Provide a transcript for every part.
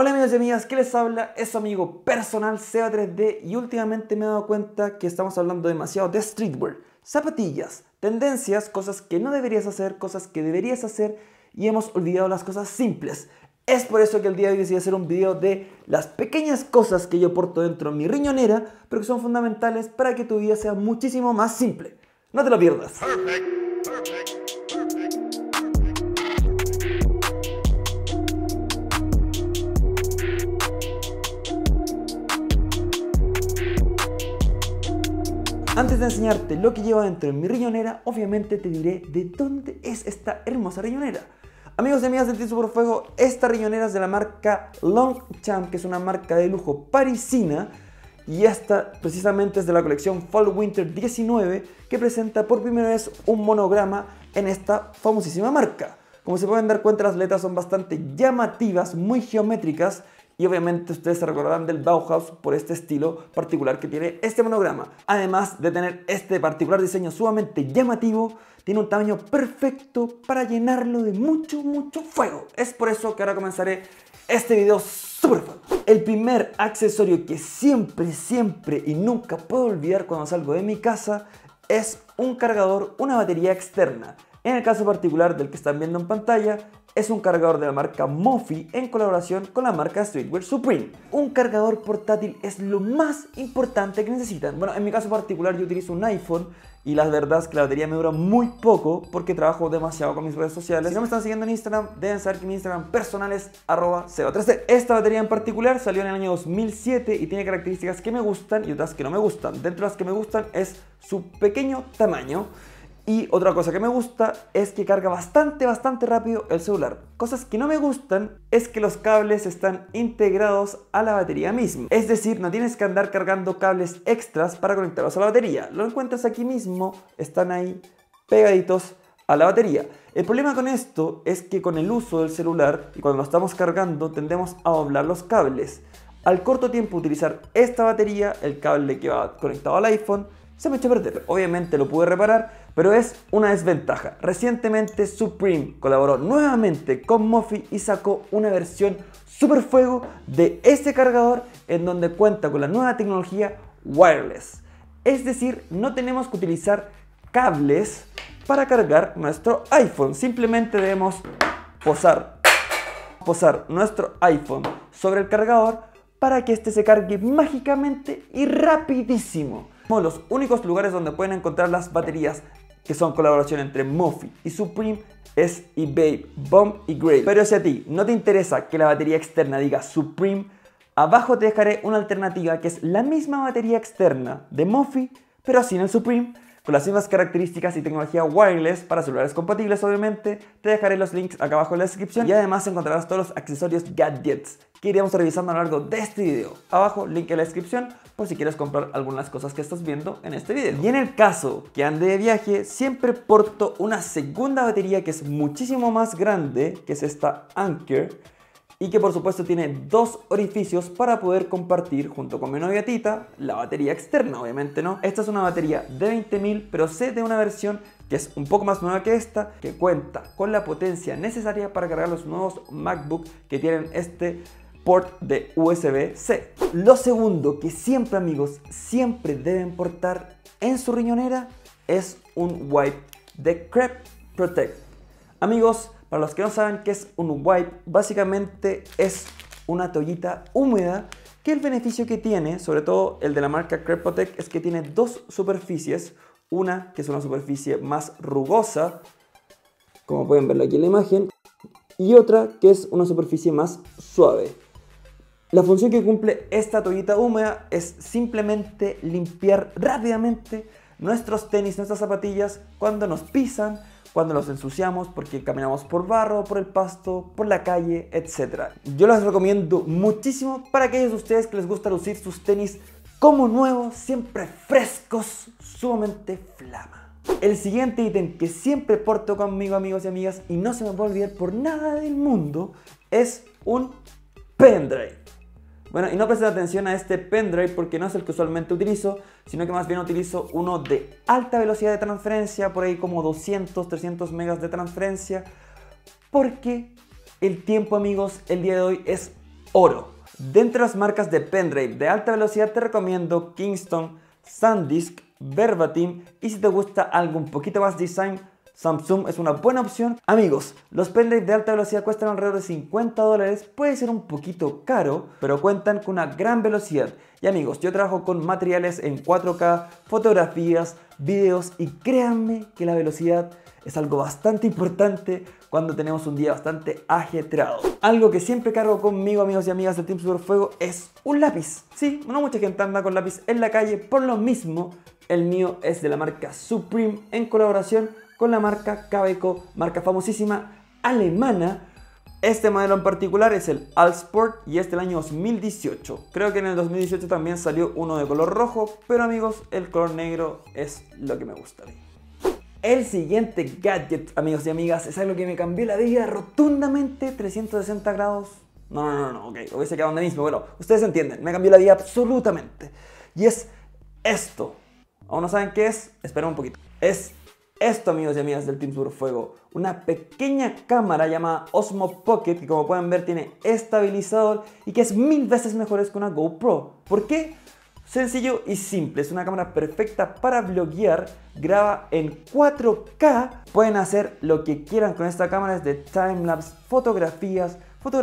Hola amigos y amigas, ¿qué les habla? Es su amigo personal Seba3D y últimamente me he dado cuenta que estamos hablando demasiado de streetwear, zapatillas, tendencias, cosas que no deberías hacer, cosas que deberías hacer y hemos olvidado las cosas simples. Es por eso que el día de hoy decidí hacer un video de las pequeñas cosas que yo porto dentro de mi riñonera, pero que son fundamentales para que tu vida sea muchísimo más simple. No te lo pierdas. Antes de enseñarte lo que llevo dentro de mi riñonera, obviamente te diré de dónde es esta hermosa riñonera. Amigos y amigas del Team Superfuego, esta riñonera es de la marca Longchamp, que es una marca de lujo parisina. Y esta precisamente es de la colección Fall Winter 19, que presenta por primera vez un monograma en esta famosísima marca. Como se pueden dar cuenta, las letras son bastante llamativas, muy geométricas. Y obviamente ustedes se recordarán del Bauhaus por este estilo particular que tiene este monograma. Además de tener este particular diseño sumamente llamativo, tiene un tamaño perfecto para llenarlo de mucho fuego. Es por eso que ahora comenzaré este video super fuego. El primer accesorio que siempre y nunca puedo olvidar cuando salgo de mi casa es un cargador, una batería externa. En el caso particular del que están viendo en pantalla, es un cargador de la marca Mophie en colaboración con la marca Streetwear Supreme. Un cargador portátil es lo más importante que necesitan. Bueno, en mi caso particular yo utilizo un iPhone y la verdad es que la batería me dura muy poco porque trabajo demasiado con mis redes sociales. Si no me están siguiendo en Instagram, deben saber que mi Instagram personal es @seba3d. Esta batería en particular salió en el año 2007 y tiene características que me gustan y otras que no me gustan. Dentro de las que me gustan es su pequeño tamaño. Y otra cosa que me gusta es que carga bastante rápido el celular. Cosas que no me gustan es que los cables están integrados a la batería misma. Es decir, no tienes que andar cargando cables extras para conectarlos a la batería. Lo encuentras aquí mismo, están ahí pegaditos a la batería. El problema con esto es que con el uso del celular y cuando lo estamos cargando tendemos a doblar los cables. Al corto tiempo utilizar esta batería, el cable que va conectado al iPhone se me echó a perder. Obviamente lo pude reparar, pero es una desventaja. Recientemente Supreme colaboró nuevamente con Mophie y sacó una versión super fuego de este cargador en donde cuenta con la nueva tecnología wireless. Es decir, no tenemos que utilizar cables para cargar nuestro iPhone. Simplemente debemos posar nuestro iPhone sobre el cargador para que este se cargue mágicamente y rapidísimo. Los únicos lugares donde pueden encontrar las baterías que son colaboración entre Mophie y Supreme es eBay, Bomb y Grey. Pero si a ti no te interesa que la batería externa diga Supreme, abajo te dejaré una alternativa que es la misma batería externa de Mophie, pero sin el Supreme, con las mismas características y tecnología wireless para celulares compatibles, obviamente. Te dejaré los links acá abajo en la descripción y además encontrarás todos los accesorios gadgets que iremos revisando a lo largo de este video. Abajo, link en la descripción por si quieres comprar algunas cosas que estás viendo en este video. Y en el caso que ande de viaje, siempre porto una segunda batería que es muchísimo más grande, que es esta Anker, y que por supuesto tiene dos orificios para poder compartir junto con mi novia Tita la batería externa, obviamente no. Esta es una batería de 20.000, pero sé de una versión que es un poco más nueva que esta, que cuenta con la potencia necesaria para cargar los nuevos MacBook que tienen este port de USB-C. Lo segundo que siempre, amigos, siempre deben portar en su riñonera es un wipe de Crep Protect. Amigos, para los que no saben qué es un wipe, básicamente es una toallita húmeda que el beneficio que tiene, sobre todo el de la marca Crep Protect, es que tiene dos superficies. Una que es una superficie más rugosa, como pueden verlo aquí en la imagen, y otra que es una superficie más suave. La función que cumple esta toallita húmeda es simplemente limpiar rápidamente nuestros tenis, nuestras zapatillas cuando nos pisan, cuando los ensuciamos porque caminamos por barro, por el pasto, por la calle, etc. Yo les recomiendo muchísimo para aquellos de ustedes que les gusta lucir sus tenis como nuevos, siempre frescos, sumamente flama. El siguiente ítem que siempre porto conmigo, amigos y amigas, y no se me puede olvidar por nada del mundo, es un pendrive. Bueno, y no presten atención a este pendrive porque no es el que usualmente utilizo, sino que más bien utilizo uno de alta velocidad de transferencia, por ahí como 200, 300 megas de transferencia, porque el tiempo, amigos, el día de hoy es oro. Dentro de las marcas de pendrive de alta velocidad te recomiendo Kingston, SanDisk, Verbatim y si te gusta algo un poquito más design, Samsung es una buena opción. Amigos, los pendrive de alta velocidad cuestan alrededor de $50, puede ser un poquito caro, pero cuentan con una gran velocidad. Y amigos, yo trabajo con materiales en 4K, fotografías, videos y créanme que la velocidad es algo bastante importante cuando tenemos un día bastante ajetreado. Algo que siempre cargo conmigo, amigos y amigas del Team Superfuego, es un lápiz. Sí, no mucha gente anda con lápiz en la calle, por lo mismo el mío es de la marca Supreme en colaboración con la marca Kaweco, marca famosísima alemana. Este modelo en particular es el Allsport y es del año 2018. Creo que en el 2018 también salió uno de color rojo, pero amigos, el color negro es lo que me gusta a mí. El siguiente gadget, amigos y amigas, es algo que me cambió la vida rotundamente 360 grados. No, ok, hubiese quedado donde mismo, pero ustedes entienden, me cambió la vida absolutamente. Y es esto. ¿Aún no saben qué es? Esperen un poquito. Es esto, amigos y amigas del Team Superfuego, una pequeña cámara llamada Osmo Pocket que como pueden ver tiene estabilizador y que es 1000 veces mejor que una GoPro. ¿Por qué? Sencillo y simple, es una cámara perfecta para vloguear, graba en 4K, pueden hacer lo que quieran con esta cámara, desde timelapse, fotografías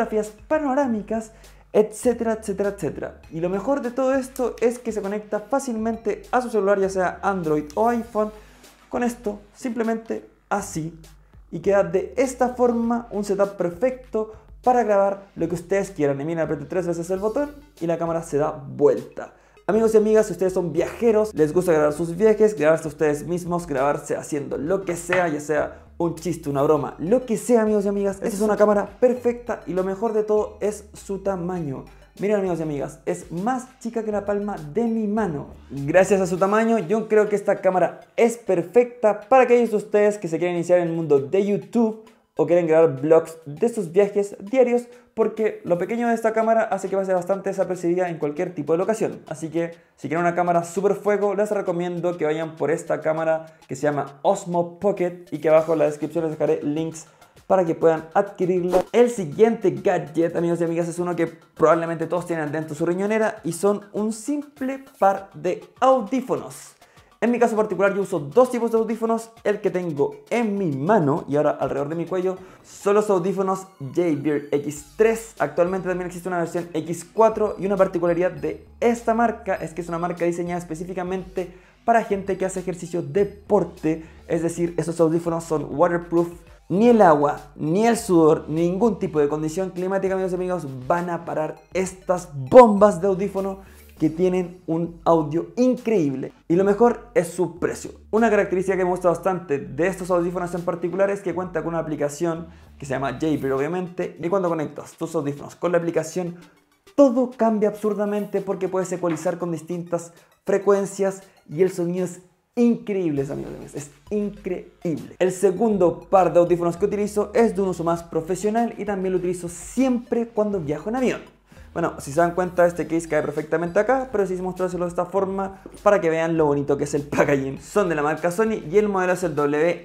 panorámicas, etcétera, etcétera, etcétera. Y lo mejor de todo esto es que se conecta fácilmente a su celular, ya sea Android o iPhone, con esto, simplemente así, y queda de esta forma un setup perfecto para grabar lo que ustedes quieran. Y miren, apriete 3 veces el botón y la cámara se da vuelta. Amigos y amigas, si ustedes son viajeros, les gusta grabar sus viajes, grabarse ustedes mismos, grabarse haciendo lo que sea, ya sea un chiste, una broma, lo que sea, amigos y amigas, esta es una cámara perfecta y lo mejor de todo es su tamaño. Miren, amigos y amigas, es más chica que la palma de mi mano. Gracias a su tamaño, yo creo que esta cámara es perfecta para aquellos de ustedes que se quieren iniciar en el mundo de YouTube o quieren grabar vlogs de sus viajes diarios, porque lo pequeño de esta cámara hace que pase bastante desapercibida en cualquier tipo de locación. Así que si quieren una cámara super fuego, les recomiendo que vayan por esta cámara que se llama Osmo Pocket y que abajo en la descripción les dejaré links para que puedan adquirirla. El siguiente gadget, amigos y amigas, es uno que probablemente todos tienen dentro de su riñonera y son un simple par de audífonos. En mi caso particular yo uso dos tipos de audífonos, el que tengo en mi mano y ahora alrededor de mi cuello son los audífonos Jaybird X3. Actualmente también existe una versión X4 y una particularidad de esta marca es que es una marca diseñada específicamente para gente que hace ejercicio deporte, es decir, estos audífonos son waterproof. Ni el agua, ni el sudor, ni ningún tipo de condición climática, amigos y amigos, van a parar estas bombas de audífono que tienen un audio increíble. Y lo mejor es su precio. Una característica que me gusta bastante de estos audífonos en particular es que cuenta con una aplicación que se llama Jaybird, obviamente, y cuando conectas tus audífonos con la aplicación, todo cambia absurdamente porque puedes ecualizar con distintas frecuencias y el sonido es increíble, amigos, es increíble. El segundo par de audífonos que utilizo es de un uso más profesional y también lo utilizo siempre cuando viajo en avión. Bueno, si se dan cuenta, este case cae perfectamente acá, pero decidí mostrárselo de esta forma para que vean lo bonito que es el packaging. Son de la marca Sony y el modelo es el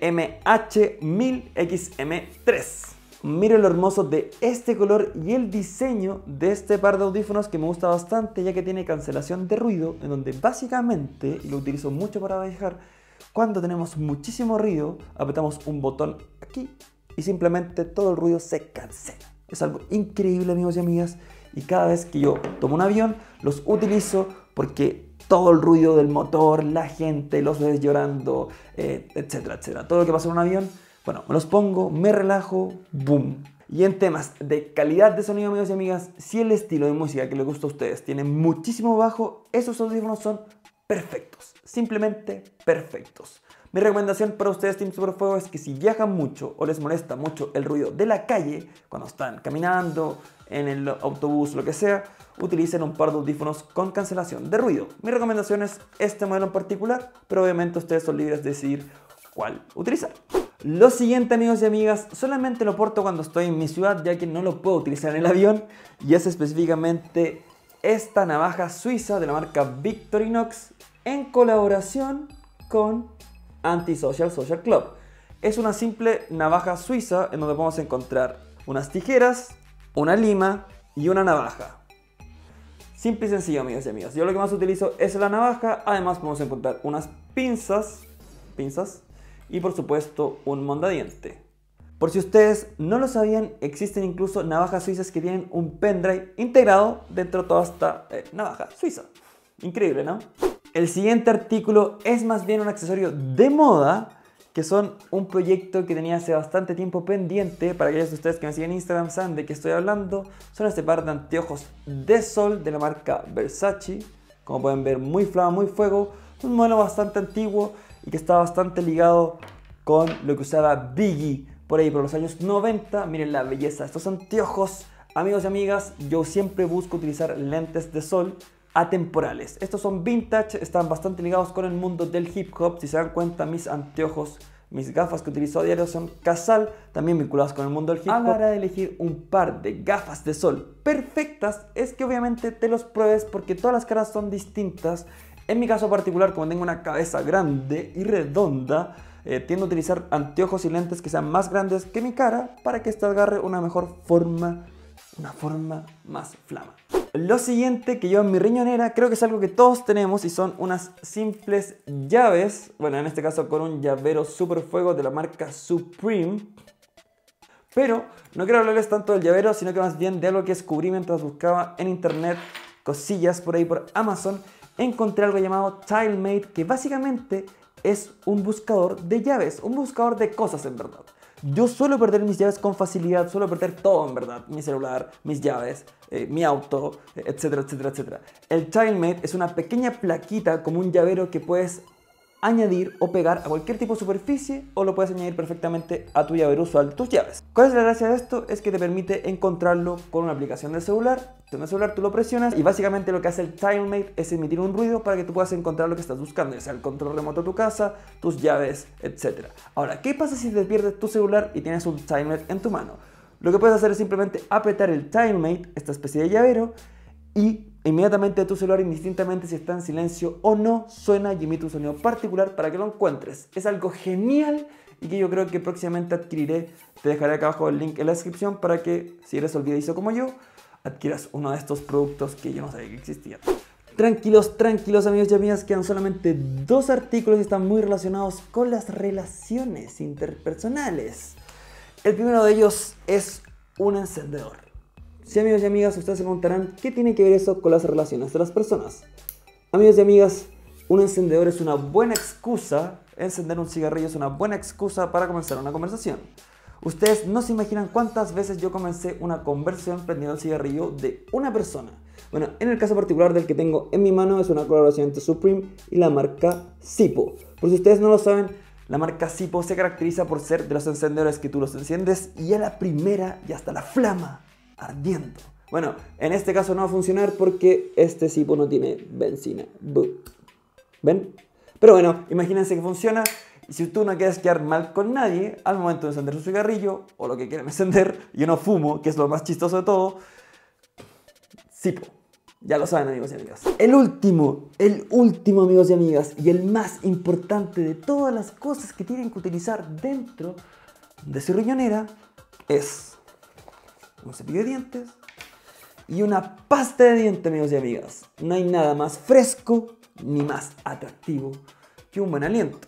WMH1000XM3. Miren lo hermoso de este color y el diseño de este par de audífonos que me gusta bastante, ya que tiene cancelación de ruido, en donde básicamente, y lo utilizo mucho para viajar, cuando tenemos muchísimo ruido, apretamos un botón aquí y simplemente todo el ruido se cancela. Es algo increíble, amigos y amigas, y cada vez que yo tomo un avión los utilizo porque todo el ruido del motor, la gente, los bebés llorando, etcétera, etcétera, todo lo que pasa en un avión, bueno, me los pongo, me relajo, boom. Y en temas de calidad de sonido, amigos y amigas, si el estilo de música que les gusta a ustedes tiene muchísimo bajo, esos audífonos son perfectos, simplemente perfectos. Mi recomendación para ustedes, Team Superfuego, es que si viajan mucho o les molesta mucho el ruido de la calle, cuando están caminando, en el autobús, lo que sea, utilicen un par de audífonos con cancelación de ruido. Mi recomendación es este modelo en particular, pero obviamente ustedes son libres de decidir cuál utilizar. Lo siguiente, amigos y amigas, solamente lo porto cuando estoy en mi ciudad, ya que no lo puedo utilizar en el avión, y es específicamente esta navaja suiza de la marca Victorinox en colaboración con Antisocial Social Club. Es una simple navaja suiza en donde podemos encontrar unas tijeras, una lima, y una navaja. Simple y sencillo, amigos y amigas. Yo lo que más utilizo es la navaja. Además podemos encontrar unas pinzas y por supuesto un mondadiente. Por si ustedes no lo sabían, existen incluso navajas suizas que tienen un pendrive integrado dentro de toda esta navaja suiza. Increíble, ¿no? El siguiente artículo es más bien un accesorio de moda, que son un proyecto que tenía hace bastante tiempo pendiente. Para aquellos de ustedes que me siguen en Instagram saben de qué estoy hablando. Son este par de anteojos de sol de la marca Versace. Como pueden ver, muy flama, muy fuego. Un modelo bastante antiguo y que está bastante ligado con lo que usaba Biggie por ahí por los años 90. Miren la belleza de estos anteojos. Amigos y amigas, yo siempre busco utilizar lentes de sol atemporales. Estos son vintage, están bastante ligados con el mundo del hip hop. Si se dan cuenta, mis anteojos, mis gafas que utilizo a diario son Cazal, también vinculados con el mundo del hip hop. A la hora de elegir un par de gafas de sol perfectas, es que obviamente te los pruebes porque todas las caras son distintas. En mi caso particular, como tengo una cabeza grande y redonda, tiendo a utilizar anteojos y lentes que sean más grandes que mi cara para que esta agarre una mejor forma, una forma más flama. Lo siguiente que llevo en mi riñonera creo que es algo que todos tenemos y son unas simples llaves. Bueno, en este caso con un llavero super fuego de la marca Supreme. Pero no quiero hablarles tanto del llavero, sino que más bien de algo que descubrí mientras buscaba en internet cosillas por ahí por Amazon. Encontré algo llamado TileMate, que básicamente es un buscador de llaves, un buscador de cosas en verdad. Yo suelo perder mis llaves con facilidad, suelo perder todo en verdad, mi celular, mis llaves, mi auto, etcétera, etcétera, etcétera. El TileMate es una pequeña plaquita como un llavero que puedes añadir o pegar a cualquier tipo de superficie o lo puedes añadir perfectamente a tu llavero usual de tus llaves. ¿Cuál es la gracia de esto? Es que te permite encontrarlo con una aplicación del celular. En el celular tú lo presionas y básicamente lo que hace el TileMate es emitir un ruido para que tú puedas encontrar lo que estás buscando, ya sea el control remoto de tu casa, tus llaves, etc. Ahora, ¿qué pasa si te pierdes tu celular y tienes un TileMate en tu mano? Lo que puedes hacer es simplemente apretar el TileMate, esta especie de llavero, y inmediatamente tu celular, indistintamente si está en silencio o no, suena y emite un sonido particular para que lo encuentres. Es algo genial y que yo creo que próximamente adquiriré. Te dejaré acá abajo el link en la descripción para que, si eres olvidadizo como yo, adquieras uno de estos productos que yo no sabía que existían. Tranquilos, tranquilos amigos y amigas, quedan solamente 2 artículos y están muy relacionados con las relaciones interpersonales. El primero de ellos es un encendedor. Sí, amigos y amigas, ustedes se preguntarán ¿qué tiene que ver eso con las relaciones de las personas? Amigos y amigas, un encendedor es una buena excusa, encender un cigarrillo es una buena excusa para comenzar una conversación. Ustedes no se imaginan cuántas veces yo comencé una conversación prendiendo el cigarrillo de una persona. Bueno, en el caso particular del que tengo en mi mano es una colaboración entre Supreme y la marca Zippo. Por si ustedes no lo saben, la marca Zippo se caracteriza por ser de los encendedores que tú los enciendes y a la primera ya está la flama ardiendo. Bueno, en este caso no va a funcionar porque este Zippo no tiene benzina. ¿Ven? Pero bueno, imagínense que funciona. Y si tú no quieres quedar mal con nadie al momento de encender su cigarrillo o lo que quieran encender, yo no fumo, que es lo más chistoso de todo, Zippo. Ya lo saben, amigos y amigas. El último, amigos y amigas, y el más importante de todas las cosas que tienen que utilizar dentro de su riñonera es un cepillo de dientes y una pasta de dientes, amigos y amigas. No hay nada más fresco ni más atractivo que un buen aliento.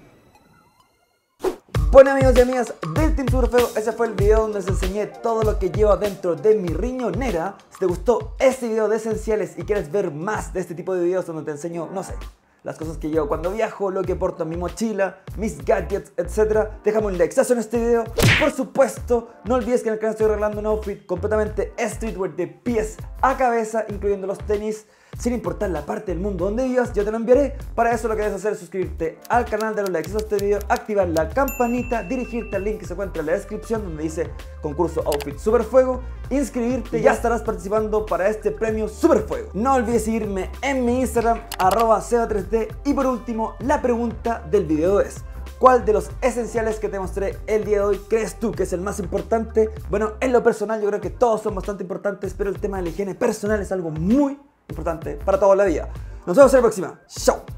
Bueno, amigos y amigas del Team Superfuego, ese fue el video donde les enseñé todo lo que llevo dentro de mi riñonera. Si te gustó este video de esenciales y quieres ver más de este tipo de videos donde te enseño, no sé, las cosas que llevo cuando viajo, lo que porto en mi mochila, mis gadgets, etc., déjame un likeazo en este video. Por supuesto, no olvides que en el canal estoy regalando un outfit completamente streetwear de pies a cabeza, incluyendo los tenis. Sin importar la parte del mundo donde vivas, yo te lo enviaré. Para eso lo que debes hacer es suscribirte al canal, darle un like a este video, activar la campanita, dirigirte al link que se encuentra en la descripción donde dice concurso Outfit Superfuego, inscribirte y ya estarás participando para este premio Superfuego. No olvides seguirme en mi Instagram, @seba3d. Y por último, la pregunta del video es: ¿cuál de los esenciales que te mostré el día de hoy crees tú que es el más importante? Bueno, en lo personal yo creo que todos son bastante importantes, pero el tema de la higiene personal es algo muy importante para toda la vida. Nos vemos en la próxima. Chao.